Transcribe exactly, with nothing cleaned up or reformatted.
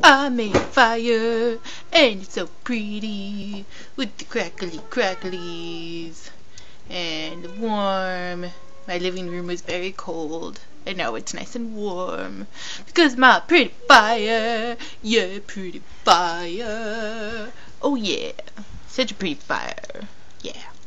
I made a fire, and it's so pretty, with the crackly cracklies, and warm. My living room was very cold, and now it's nice and warm, because my pretty fire, yeah, pretty fire, oh yeah, such a pretty fire, yeah.